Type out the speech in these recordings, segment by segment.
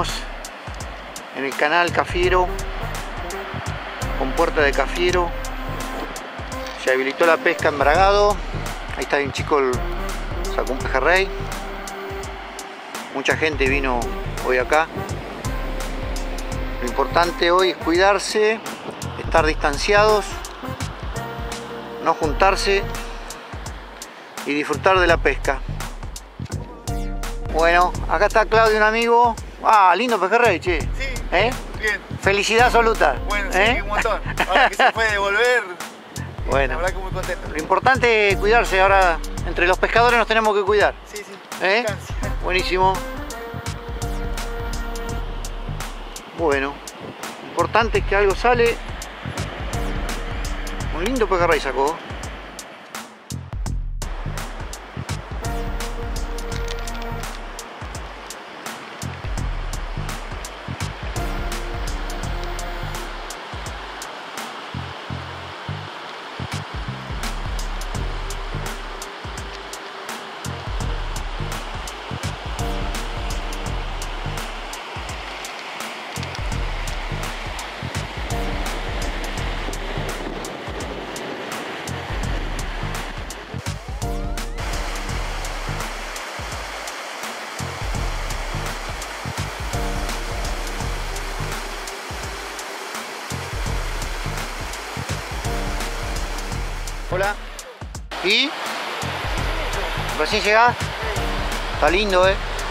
Estamos en el canal Cafiero, con puerta de Cafiero. Se habilitó la pesca en Bragado. Ahí está un chico, sacó un pejerrey. Mucha gente vino hoy acá. Lo importante hoy es cuidarse, estar distanciados, no juntarse y disfrutar de la pesca. Bueno, acá está Claudio, un amigo. Ah, lindo pejerrey, che. Sí, bien. Felicidad absoluta. Bueno, sí, un montón. Ahora que se puede devolver, bueno, la verdad que muy contento. Lo importante es cuidarse. Ahora, entre los pescadores nos tenemos que cuidar. Sí, sí. Buenísimo. Bueno, lo importante es que algo sale. Un lindo pejerrey sacó. Hola. ¿Y? ¿Recién llegás? Está lindo,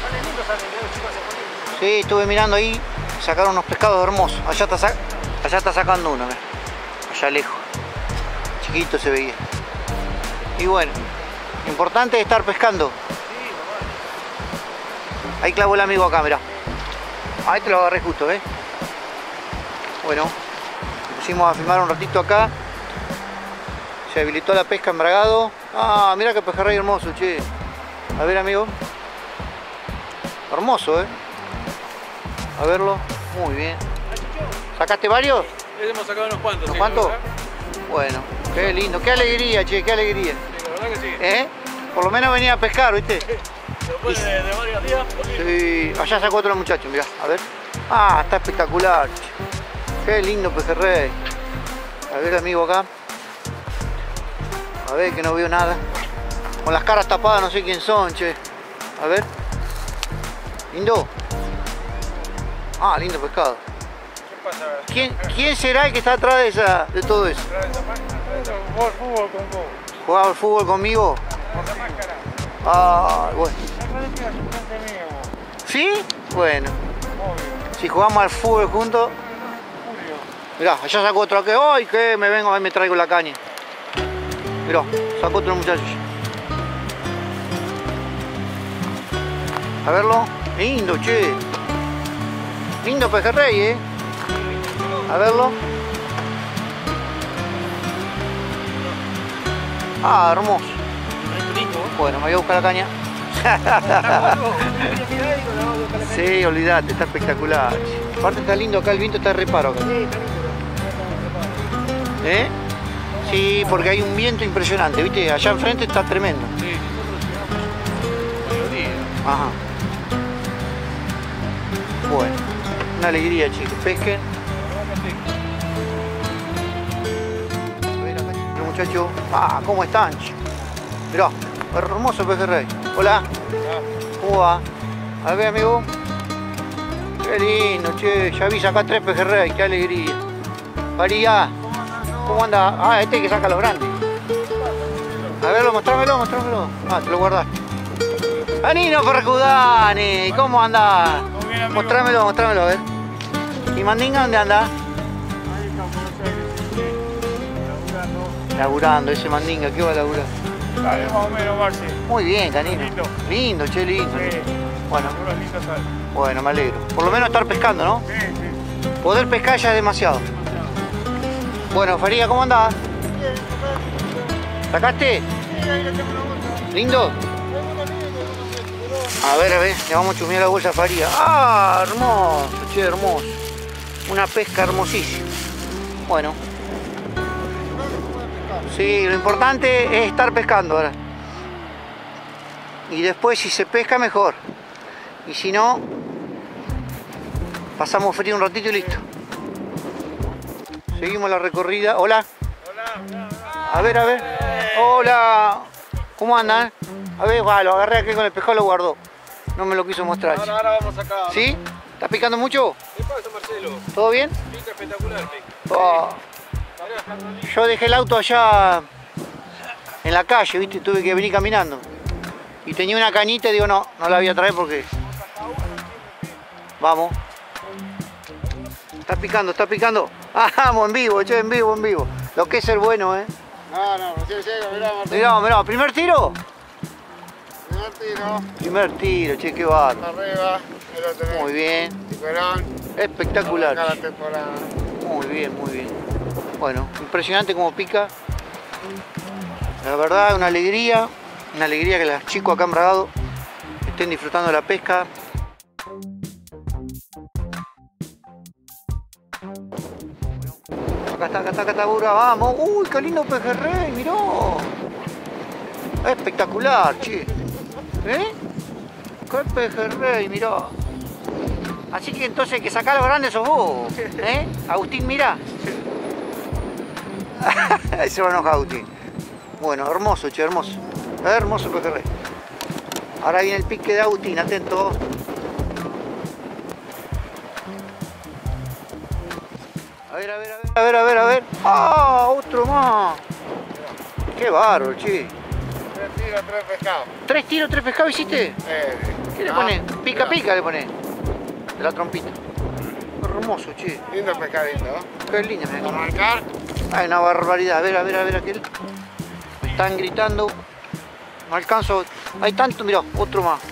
Sí, estuve mirando ahí, sacaron unos pescados hermosos. Allá está sacando uno, allá lejos. Chiquito se veía. Y bueno, lo importante es estar pescando. Ahí clavó el amigo acá, mirá. Ahí te lo agarré justo, Bueno, pusimos a filmar un ratito acá. Se habilitó la pesca en Bragado. Ah, mira qué pejerrey hermoso, che. A ver, amigo. Hermoso, A verlo. Muy bien. ¿Sacaste varios? Hemos sacado unos cuantos. ¿Unos cuantos? Bueno, qué lindo. Qué alegría, che, qué alegría. Sí, la verdad que sí. Por lo menos venía a pescar, ¿viste? Después de varios días. Sí, allá sacó otro muchacho, mirá. A ver. Ah, está espectacular, che. Qué lindo pejerrey. A ver, amigo, acá. A ver, que no veo nada. Con las caras tapadas, no sé quién son, che. A ver. Lindo. Ah, lindo pescado. ¿Qué pasa? ¿Quién será el que está atrás de todo eso? Jugar fútbol con vos. ¿Jugaba al fútbol conmigo? Por la máscara. Ah, bueno. ¿Sí? Bueno. Obvio. Si jugamos al fútbol juntos. Julio. Mirá, allá sacó otro que hoy que me vengo, ahí me traigo la caña. Mirá, sacó otro muchacho. A verlo. Lindo, che. Lindo pejerrey, A verlo. Ah, hermoso. Bueno, me voy a buscar la caña. Sí, olvidate, está espectacular. Aparte está lindo acá, el viento está reparo acá. Sí, porque hay un viento impresionante, ¿viste? Allá enfrente está tremendo. Sí, mayoría. Ajá. Bueno, una alegría, chicos. Pesquen. A ver, acá los muchachos. Ah, ¿cómo están, chicos? Mirá, hermoso pejerrey. Hola. ¿Cómo va? A ver, amigo. Qué lindo, che. Ya vi sacar 3 pejerrey, qué alegría. María. ¿Cómo anda? Ah, este que saca los grandes. A verlo, mostrámelo. Ah, te lo guardaste. Anino Percudani, ¿cómo anda? Mostrámelo, a ver. ¿Y Mandinga dónde anda? Laburando, ese Mandinga, ¿qué va a laburar? Sale más o menos, Marci. Muy bien, Canino. Lindo, che, lindo. Sí. Bueno, me alegro. Por lo menos estar pescando, ¿no? Sí, sí. Poder pescar ya es demasiado. Bueno, Faría, ¿cómo andás? Bien, ¿Sacaste? sí, ahí le tengo una bolsa. ¿Lindo? A ver, le vamos a chusmear la bolsa a Faría. ¡Ah, hermoso! Che, hermoso. Una pesca hermosísima. Bueno. Sí, lo importante es estar pescando ahora. Y después si se pesca mejor. Y si no, Pasamos frío un ratito y listo. Seguimos la recorrida. Hola. A ver, a ver. Hola. ¿Cómo andan? A ver, va, lo agarré aquí con el pescado, lo guardó. No me lo quiso mostrar. Ahora vamos acá. ¿Sí? ¿Estás picando mucho? ¿Qué pasa, Marcelo? ¿Todo bien? Pica espectacular, Oh. Yo dejé el auto allá en la calle, ¿viste? Tuve que venir caminando. Y tenía una cañita y digo, no la voy a traer porque... Vamos. Está picando, está picando. Ah, vamos, en vivo, che, en vivo, en vivo. Lo que es ser bueno, ¿eh? No, recién llega, mirá, Marcelo. Mirá, mirá, ¿primer tiro? Primer tiro. Primer tiro, che, qué bárbaro. Arriba. Ahí lo tenés. Muy bien. Tiburón. Espectacular. Acá la che. temporada. Muy bien, muy bien. Bueno, impresionante como pica. La verdad, una alegría que los chicos acá en Bragado estén disfrutando de la pesca. Acá está, Bura, vamos. Uy, qué lindo pejerrey, miró. Espectacular, che. ¿Eh? Qué pejerrey, mirá. Así que entonces el que saca lo grande sos vos. ¿Eh? Agustín, mira. Ahí se va a enojar Agustín. Bueno, hermoso, che, hermoso. Hermoso pejerrey. Ahora viene el pique de Agustín, atento. A ver, a ver, a ver, a ver, a ver, a ver. ¡Ah! Otro más. Qué bárbaro, che. 3 tiros, 3 pescados. 3 tiros, 3 pescados hiciste. ¿Qué le pones? Pica, pica le pones. De la trompita. Hermoso, che. Lindo pescadito, ¿no? Qué lindo, me Arrancar. Hay una barbaridad. A ver, a ver, a ver aquel. Me están gritando. No alcanzo. Hay tanto, mirá, otro más.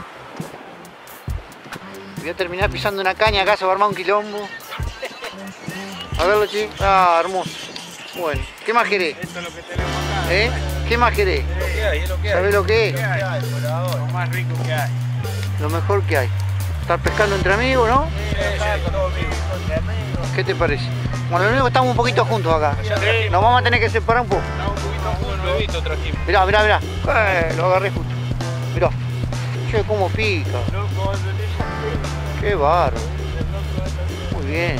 Voy a terminar pisando una caña acá, se va a armar un quilombo. A verlo, che. Ah, hermoso. Bueno, ¿qué más querés? Esto es lo que tenemos acá. ¿Eh? ¿Qué más querés? Es lo que hay, es lo que hay. ¿Sabés lo que es? Por ahora. Lo más rico que hay. Lo mejor que hay. Estar pescando entre amigos, ¿no? Todo bien. Entre amigos. ¿Qué te parece? Bueno, lo único que estamos un poquito juntos acá. Sí. Nos vamos a tener que separar un poco. Estamos un poquito juntos. Huevito trajimos. Mirá, mirá, mirá. Lo agarré justo. Mirá. Che, cómo pica. Qué bárbaro. Muy bien.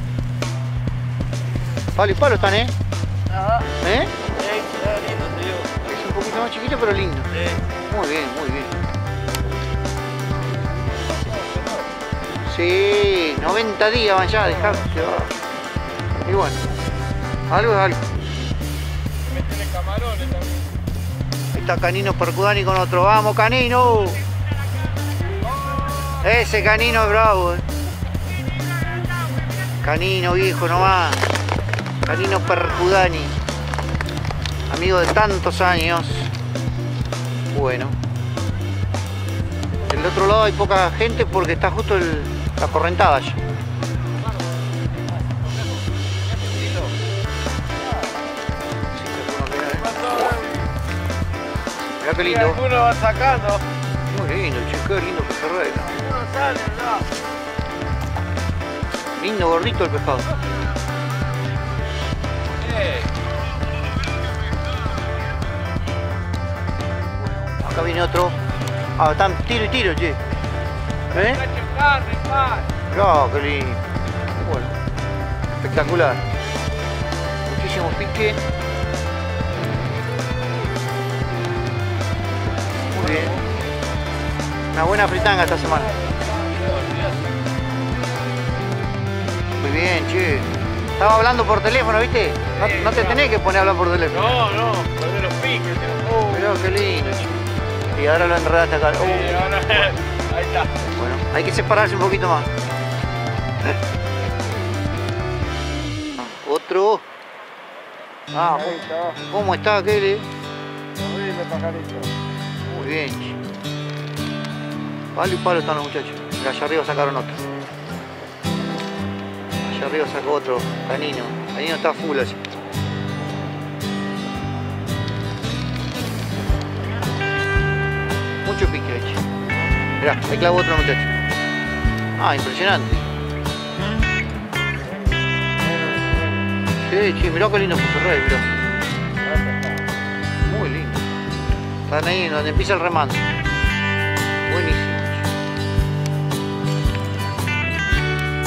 Palo y palo están, ¿eh? Ajá. ¿Eh? Lindo, te digo. Es un poquito más chiquito, pero lindo. Muy bien, muy bien. Sí, 90 días van ya, dejá que va. Y bueno, algo es algo. Me tiene camarones también. Ahí está Canino Percudani con otro. ¡Vamos, Canino! Ese Canino es bravo, eh. Canino viejo nomás. Canino Percudani. Amigo de tantos años. Bueno. Del otro lado hay poca gente porque está justo la correntada allá. Mirá qué lindo. Algunos van sacando. Muy lindo, che, qué lindo pejerrey. Algunos salen, no. Lindo gordito el pescado. Acá viene otro. Ah, están tiro y tiro, che. ¿Eh? Mirá, qué lindo. Bueno, espectacular. Muchísimo pique. Muy bien. Una buena fritanga esta semana. Muy bien, che. Estaba hablando por teléfono, ¿viste? No te tenés que poner a hablar por teléfono. No, perdés los piques. Mirá, qué lindo, che. Y ahora lo enredaste acá. Ahí está. Bueno, hay que separarse un poquito más. Otro. Ah, ¿cómo está aquel? Horrible pajarito. Muy bien, che. Palo y palo están los muchachos. Mira, allá arriba sacaron otro. Allá arriba sacó otro, Canino. Canino está full allí. Mucho pique, che. Mirá, ahí clavó otro muchacho. Ah, impresionante. Sí, che, mirá qué lindo pejerrey, mirá. Muy lindo. Están ahí donde empieza el remanso. Buenísimo.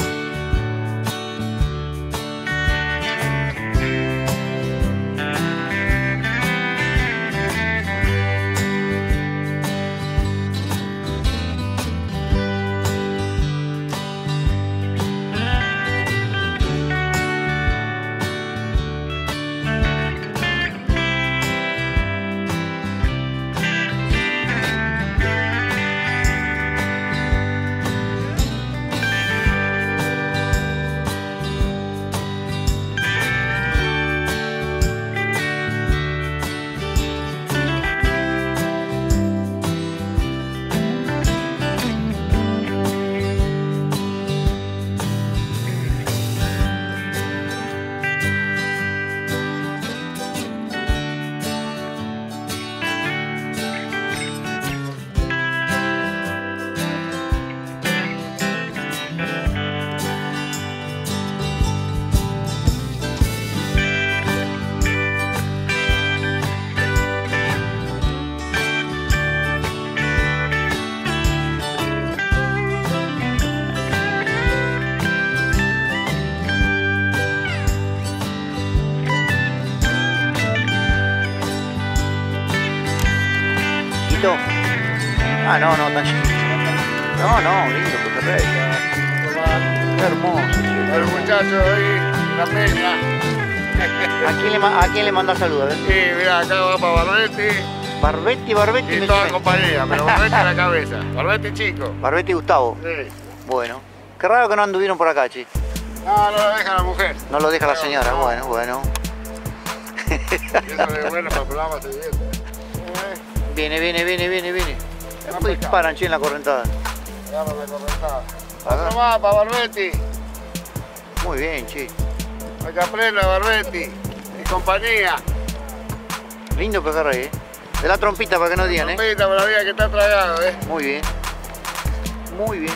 Ah, no, no, tan chiquito. No, no, lindo pejerrey. Qué hermoso. El muchacho ahí, la peña. ¿A quién le mandás saludos? Sí, mira, acá va para Barbetti Barbetti. y me toda suena. compañía, pero Barbetti a la cabeza. Barbetti chico. Barbetti y Gustavo. Sí. Bueno. Qué raro que no anduvieron por acá, che. No, no lo deja la mujer. No lo deja la No, señora. no. Bueno, bueno. Y eso es bueno para programas de dieta. Viene. Vamos Uy, acá. paran, che, en la correntada. Ya me recorrentada. Acá. Otro más para Barbetti. Muy bien, che. Hay que aprender Barbetti y compañía. Lindo pejerrey, De la trompita para que no digan, Trompita por la vida que está tragado, Muy bien. Muy bien.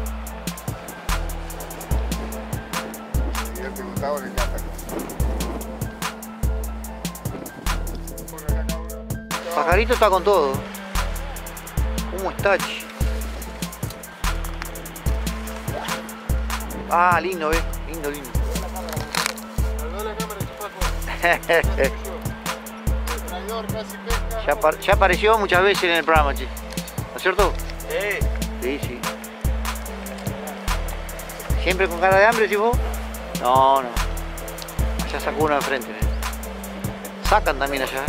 Y este Gustavo le encanta. Pajarito está con todo. ¿Cómo está, che? Ah, lindo, Lindo. Traidor, casi pesca. Ya apareció muchas veces en el programa, che. ¿No es cierto? Sí. Sí. ¿Siempre con cara de hambre, si vos? No. Allá sacó uno de frente. Sacan también allá,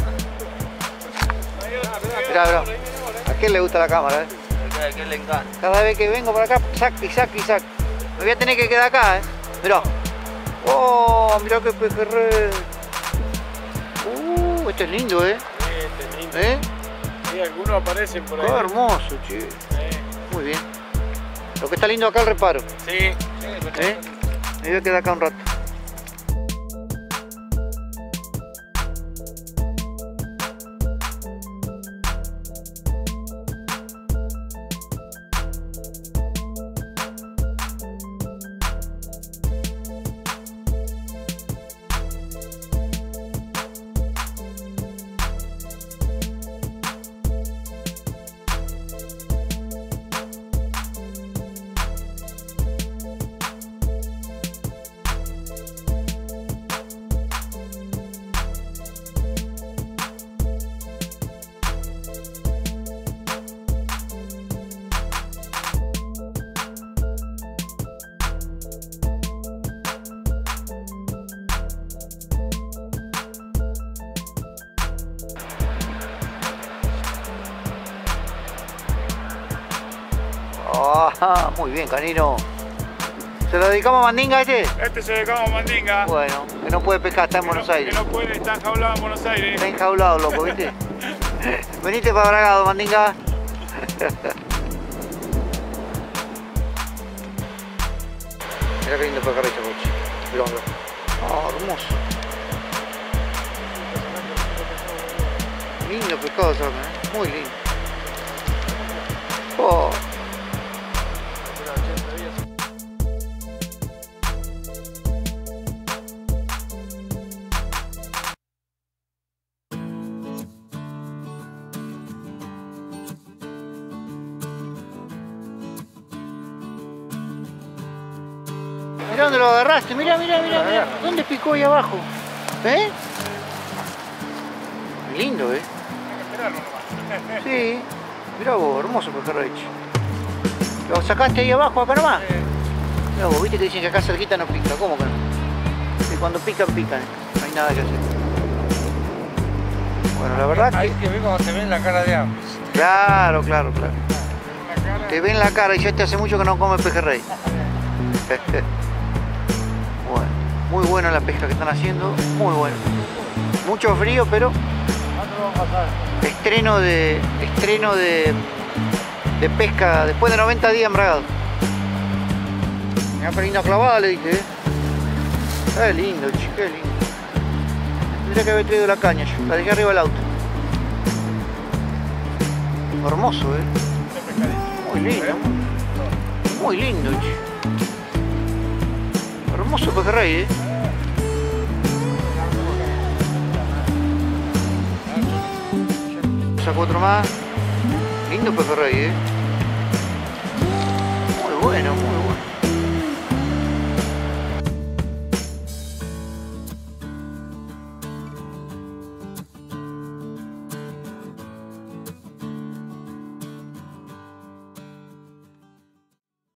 Mirá. ¿A quién le gusta la cámara, A quien le encanta. Cada vez que vengo por acá, sac. Me voy a tener que quedar acá, Mirá. Oh, mirá qué pejerrey. Este es lindo, Este es lindo. Sí, algunos aparecen por ahí. Qué hermoso, che. Muy bien. Lo que está lindo acá el reparo. Sí. Me voy a quedar acá un rato. Ah, muy bien, Canino. ¿Se lo dedicamos a Mandinga este? Este se dedicamos a Mandinga. Bueno, que no puede pescar, está en Buenos Aires. Que no puede, está enjaulado en Buenos Aires. Está enjaulado, loco, ¿viste? Venite para Bragado, Mandinga. Mira qué lindo pejerrey, coche. Blondo. Oh, hermoso. Lindo pescado, ¿sabes? Muy lindo. Oh. Mirá dónde lo agarraste, mirá. ¿Dónde picó ahí abajo? Lindo, Sí, mirá vos, hermoso pejerrey. ¿Lo sacaste ahí abajo, acá nomás? Mirá vos, viste que dicen que acá cerquita no pica, ¿cómo que no? Y cuando pican, no hay nada que hacer. Bueno, la verdad Ahí que... que ve cuando te ven la cara de hambre. Claro. Te ven la cara y ya te hace mucho que no comes pejerrey. Bueno, muy buena la pesca que están haciendo, muy bueno. Mucho frío, pero estreno de pesca después de 90 días embragado. Mirá qué linda clavada, le dije, Qué lindo, qué lindo. Tendría que haber traído la caña yo, la dejé arriba del auto. Hermoso, Muy lindo, Hermoso pejerrey, Saco otro más. Lindo pejerrey, Muy bueno.